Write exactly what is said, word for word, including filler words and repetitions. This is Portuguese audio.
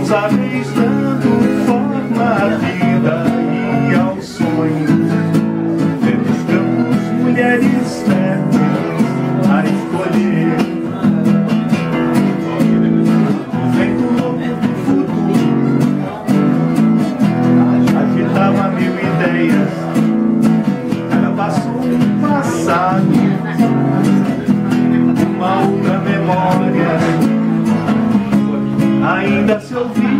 sabes dando forma à vida e ao sonho. Verdes campos, mulheres férteis a escolher. Vento louco do futuro agitava mil ideias. Cada passo um passado, uma outra memória ainda se ouvia.